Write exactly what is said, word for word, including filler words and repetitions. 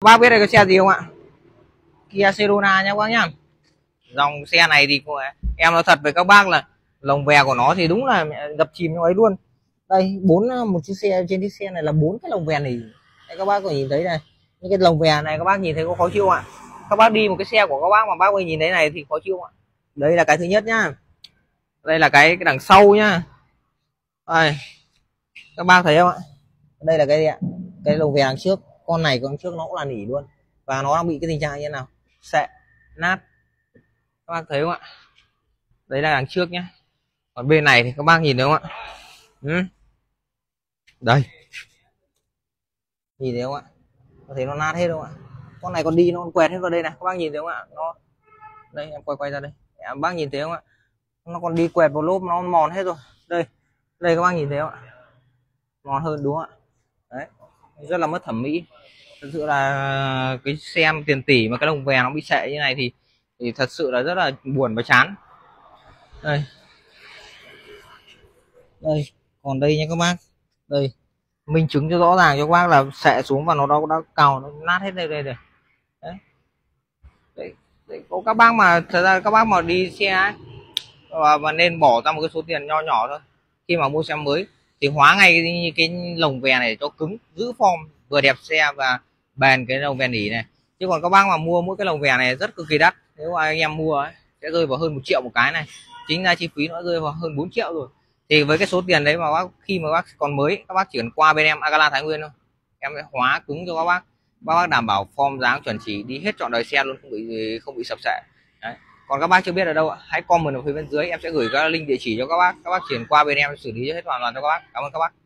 Bác biết đây cái xe gì không ạ? Kia Sedona nhé các bác nhá. Dòng xe này thì em nói thật với các bác là lồng vè của nó thì đúng là ngập chìm trong ấy luôn. Đây bốn một chiếc xe, trên chiếc xe này là bốn cái lồng vè này. Đây, các bác có nhìn thấy này, những cái lồng vè này các bác nhìn thấy có khó chịu không ạ? Các bác đi một cái xe của các bác mà bác ơi nhìn thấy này thì khó chịu không ạ? Đây là cái thứ nhất nhá. Đây là cái cái đằng sau nhá. Đây, các bác thấy không ạ? Đây là cái gì ạ? Cái lồng vè đằng trước, con này con trước nó cũng là nỉ luôn, và nó đang bị cái tình trạng như thế nào? Sệ, nát. Các bác thấy không ạ? Đấy là đằng trước nhé. Còn bên này thì các bác nhìn thấy không ạ? Ừ. Đây, nhìn thấy không ạ? Có thấy nó nát hết không ạ? Con này còn đi nó còn quẹt hết vào đây này, các bác nhìn thấy không ạ? Nó đây, em quay quay ra đây, em bác nhìn thấy không ạ? Nó còn đi quẹt vào lốp, nó mòn hết rồi. Đây, đây các bác nhìn thấy không ạ? Mòn hơn đúng không ạ? Đấy, rất là mất thẩm mỹ. Thật sự là cái xe tiền tỷ mà cái lồng vè nó bị sệ như này thì thì thật sự là rất là buồn và chán. Đây, đây, còn đây nha các bác, đây minh chứng cho rõ ràng cho các bác là sệ xuống và nó đã, đã cào nó nát hết đây đây này. Đấy. Đấy, đấy, có các bác mà thật ra các bác mà đi xe ấy, và, và nên bỏ ra một cái số tiền nho nhỏ thôi khi mà mua xe mới thì hóa ngay cái, cái lồng vè này cho cứng, giữ form vừa đẹp xe và bền cái lồng vè nỉ này. Chứ còn các bác mà mua mỗi cái lồng vè này rất cực kỳ đắt, nếu mà anh em mua ấy, sẽ rơi vào hơn một triệu một cái này, chính ra chi phí nó rơi vào hơn bốn triệu rồi. Thì với cái số tiền đấy mà bác khi mà bác còn mới, các bác chỉ cần qua bên em Agala Thái Nguyên thôi, em sẽ hóa cứng cho các bác, các bác đảm bảo form dáng chuẩn chỉ đi hết trọn đời xe luôn, không bị không bị sập sệ. Đấy. Còn các bác chưa biết ở đâu ạ, hãy comment ở phía bên dưới, em sẽ gửi các link địa chỉ cho các bác, các bác chuyển qua bên em xử lý hết hoàn toàn cho các bác. Cảm ơn các bác.